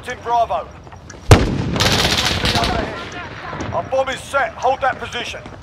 Captain Bravo. Our bomb is set. Hold that position.